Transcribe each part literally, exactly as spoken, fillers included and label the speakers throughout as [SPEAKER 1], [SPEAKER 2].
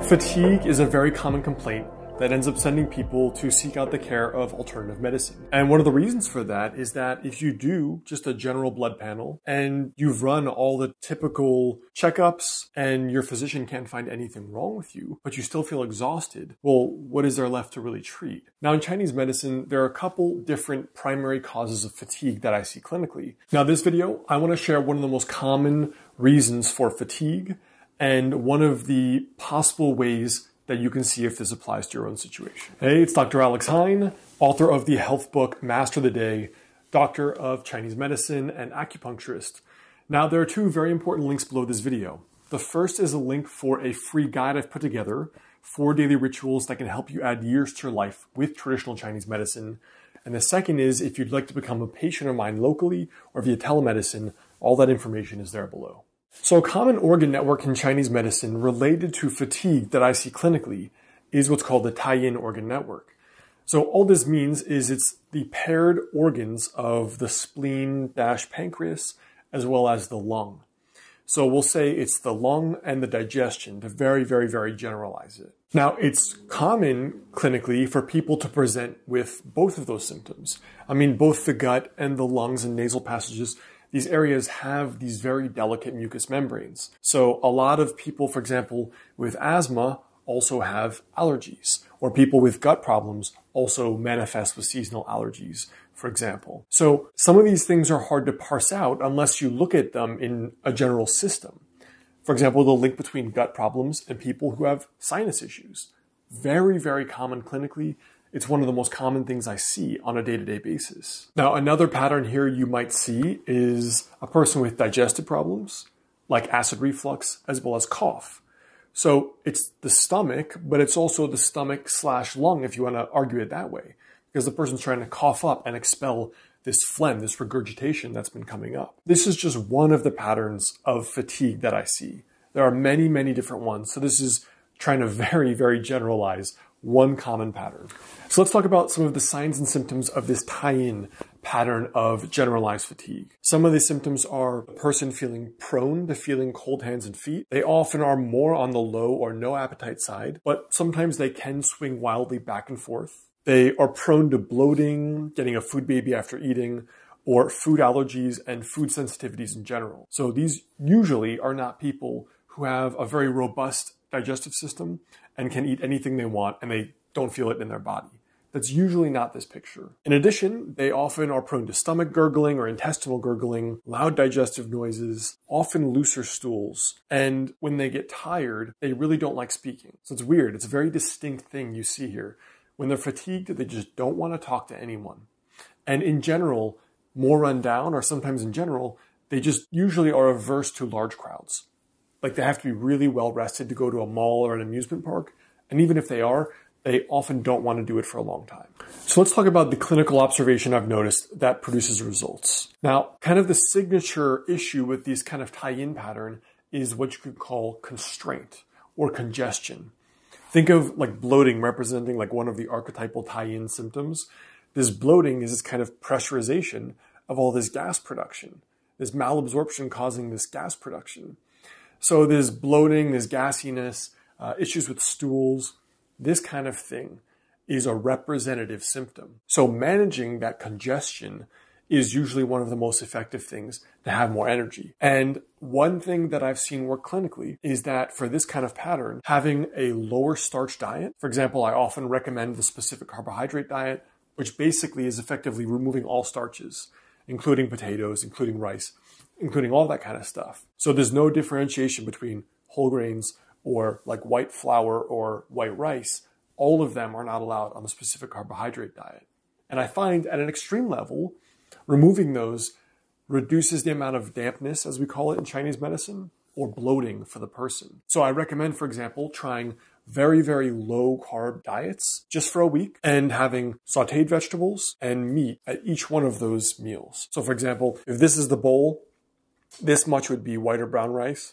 [SPEAKER 1] Fatigue is a very common complaint that ends up sending people to seek out the care of alternative medicine. And one of the reasons for that is that if you do just a general blood panel and you've run all the typical checkups and your physician can't find anything wrong with you, but you still feel exhausted, well, what is there left to really treat? Now, in Chinese medicine, there are a couple different primary causes of fatigue that I see clinically. Now, this video, I want to share one of the most common reasons for fatigue and one of the possible ways that you can see if this applies to your own situation. Hey, it's Doctor Alex Hine, author of the health book Master the Day, doctor of Chinese medicine and acupuncturist. Now, there are two very important links below this video. The first is a link for a free guide I've put together for daily rituals that can help you add years to your life with traditional Chinese medicine. And the second is if you'd like to become a patient of mine locally or via telemedicine, all that information is there below. So a common organ network in Chinese medicine related to fatigue that I see clinically is what's called the Tai-Yin organ network. So all this means is it's the paired organs of the spleen dash pancreas as well as the lung. So we'll say it's the lung and the digestion to very, very, very generalize it. Now, it's common clinically for people to present with both of those symptoms. I mean, both the gut and the lungs and nasal passages, these areas have these very delicate mucous membranes. So a lot of people, for example, with asthma also have allergies, or people with gut problems also manifest with seasonal allergies, for example. So some of these things are hard to parse out unless you look at them in a general system. For example, the link between gut problems and people who have sinus issues. Very, very common clinically. It's one of the most common things I see on a day-to-day basis. Now, another pattern here you might see is a person with digestive problems, like acid reflux, as well as cough. So it's the stomach, but it's also the stomach slash lung, if you want to argue it that way, because the person's trying to cough up and expel this phlegm, this regurgitation that's been coming up. This is just one of the patterns of fatigue that I see. There are many, many different ones. So this is trying to very, very generalize one common pattern. So let's talk about some of the signs and symptoms of this Tai-Yin pattern of generalized fatigue. Some of the symptoms are a person feeling prone to feeling cold hands and feet. They often are more on the low or no appetite side, but sometimes they can swing wildly back and forth. They are prone to bloating, getting a food baby after eating, or food allergies and food sensitivities in general. So these usually are not people who have a very robust digestive system and can eat anything they want and they don't feel it in their body. That's usually not this picture. In addition, they often are prone to stomach gurgling or intestinal gurgling, loud digestive noises, often looser stools. And when they get tired, they really don't like speaking. So it's weird. It's a very distinct thing you see here. When they're fatigued, they just don't want to talk to anyone. And in general, more run down, or sometimes in general, they just usually are averse to large crowds. Like they have to be really well rested to go to a mall or an amusement park. And even if they are, they often don't want to do it for a long time. So let's talk about the clinical observation I've noticed that produces results. Now, kind of the signature issue with these kind of Tai-Yin pattern is what you could call constraint or congestion. Think of like bloating representing like one of the archetypal Tai-Yin symptoms. This bloating is this kind of pressurization of all this gas production, this malabsorption causing this gas production. So there's bloating, there's gassiness, uh, issues with stools. This kind of thing is a representative symptom. So managing that congestion is usually one of the most effective things to have more energy. And one thing that I've seen work clinically is that for this kind of pattern, having a lower starch diet, for example, I often recommend the specific carbohydrate diet, which basically is effectively removing all starches, including potatoes, including rice, including all that kind of stuff. So there's no differentiation between whole grains or like white flour or white rice. All of them are not allowed on the specific carbohydrate diet. And I find at an extreme level, removing those reduces the amount of dampness, as we call it in Chinese medicine, or bloating for the person. So I recommend, for example, trying very, very low carb diets just for a week and having sauteed vegetables and meat at each one of those meals. So for example, if this is the bowl, this much would be white or brown rice,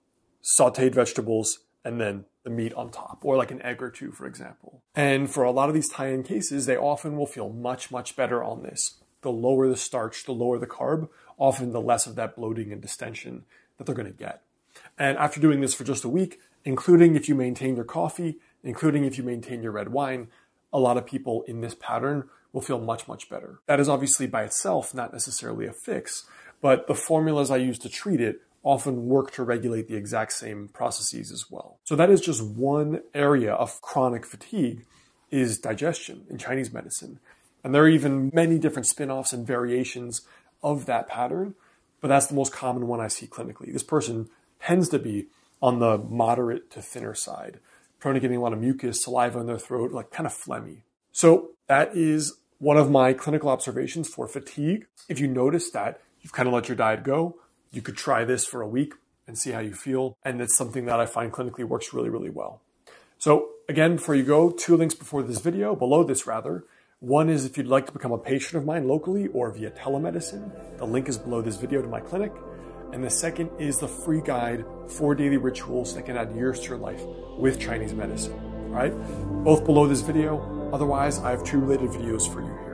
[SPEAKER 1] sauteed vegetables, and then the meat on top, or like an egg or two, for example. And for a lot of these Tai-Yin cases, they often will feel much, much better on this. The lower the starch, the lower the carb, often the less of that bloating and distension that they're going to get. And after doing this for just a week, including if you maintain your coffee, including if you maintain your red wine, a lot of people in this pattern will feel much, much better. That is obviously by itself not necessarily a fix, but the formulas I use to treat it often work to regulate the exact same processes as well. So that is just one area of chronic fatigue, is digestion in Chinese medicine. And there are even many different spin-offs and variations of that pattern, but that's the most common one I see clinically. This person tends to be on the moderate to thinner side, prone to getting a lot of mucus, saliva in their throat, like kind of phlegmy. So that is one of my clinical observations for fatigue. If you notice that you've kind of let your diet go, you could try this for a week and see how you feel. And it's something that I find clinically works really, really well. So again, before you go, two links before this video, below this rather. One is if you'd like to become a patient of mine locally or via telemedicine. The link is below this video to my clinic. And the second is the free guide, Four Daily Rituals that can add years to your life with Chinese medicine. All right? Both below this video. Otherwise, I have two related videos for you here.